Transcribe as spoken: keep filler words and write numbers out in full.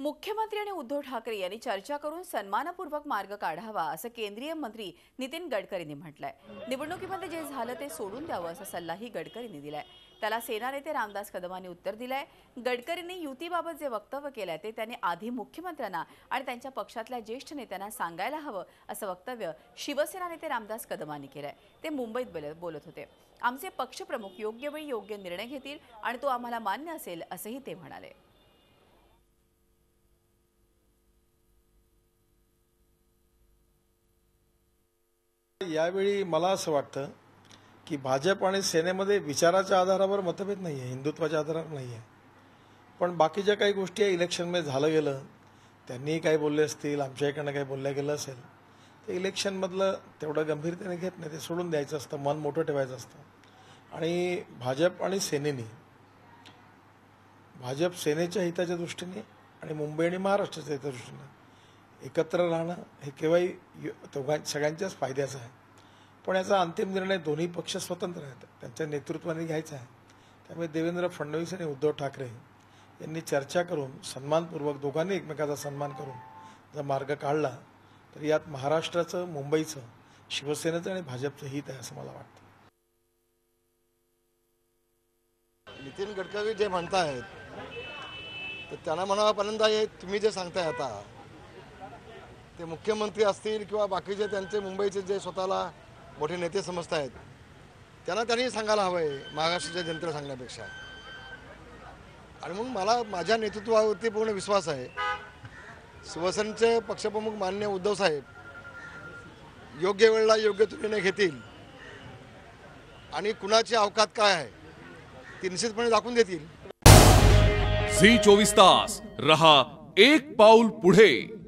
मुख्यमंत्री आणि उद्धव ठाकरे यांनी चर्चा करून सन्मानपूर्वक मार्ग काढावा असं केंद्रीय मंत्री नितीन गडकरींनी म्हटलंय। निवडणुकीमध्ये जे झालं ते सोडून द्यावं असा सल्लाही गडकरींनी दिलाय। त्याला सेना नेते रामदास कदमांनी उत्तर दिलंय। गडकरींनी युतीबाबत जे वक्तव्य केलंय ते त्यांनी आधी मुख्यमंत्र्यांना आणि त्यांच्या पक्षातल्या ज्येष्ठ नेत्यांना सांगायला हवं असं वक्तव्य शिवसेना नेते रामदास कदमांनी केलंय। ते मुंबईत बोलत होते। आमचे पक्षप्रमुख योग्य वेळी योग्य निर्णय घेतील आणि तो आम्हाला मान्य असेल असंही ते म्हणाले। यावेळी मला असं वाटतं की भाजप आणि सेनेमध्ये विचाराच्या आधारावर मतभेद नाही आहे, हिंदुत्वाच्या आधारावर नाही आहे। पण बाकीच्या काही गोष्टी इलेक्शनमध्ये झालं गेलं, त्यांनी काही बोलले असतील, आमच्या इकडनं काही बोलल्या गेलं असेल, ते इलेक्शनमधलं तेवढं गंभीरतेने घेत नाही, ते सोडून द्यायचं असतं, मन मोठं ठेवायचं असतं। आणि भाजप आणि सेनेने भाजप सेनेच्या हिताच्या दृष्टीने आणि मुंबई आणि महाराष्ट्राच्या हिताच्या दृष्टीने एकत्र राहणं हे केवळ दोघां सगळ्यांच्याच फायद्याचं आहे। पण याचा अंतिम निर्णय दोन्ही पक्ष स्वतंत्र आहेत, त्यांच्या नेतृत्वाने घ्यायचा आहे। त्यामुळे देवेंद्र फडणवीस आणि उद्धव ठाकरे यांनी चर्चा करून सन्मानपूर्वक दोघांनी एकमेकाचा सन्मान करून जर मार्ग काढला तर यात महाराष्ट्राचं, मुंबईचं, शिवसेनेचं आणि भाजपचं हित आहे असं मला वाटतं। नितीन गडकरी जे म्हणतायत तर त्यांना म्हणावापर्यंत हे तुम्ही जे सांगताय आता ते मुख्यमंत्री असतील किंवा बाकीचे त्यांचे मुंबईचे जे स्वतःला मोठे नेते समजतायत त्यांना त्यांनी सांगायला हवंय महाराष्ट्राच्या जनतेला सांगण्यापेक्षा। आणि मग मला माझ्या नेतृत्वावरती पूर्ण विश्वास आहे। शिवसेनेचे पक्षप्रमुख माननीय उद्धव साहेब योग्य वेळेला योग्य निर्णय घेतील आणि कुणाची अवकात काय आहे ती निश्चितपणे दाखवून देतील। झी चोवीस तास रहा एक पाऊल पुढे।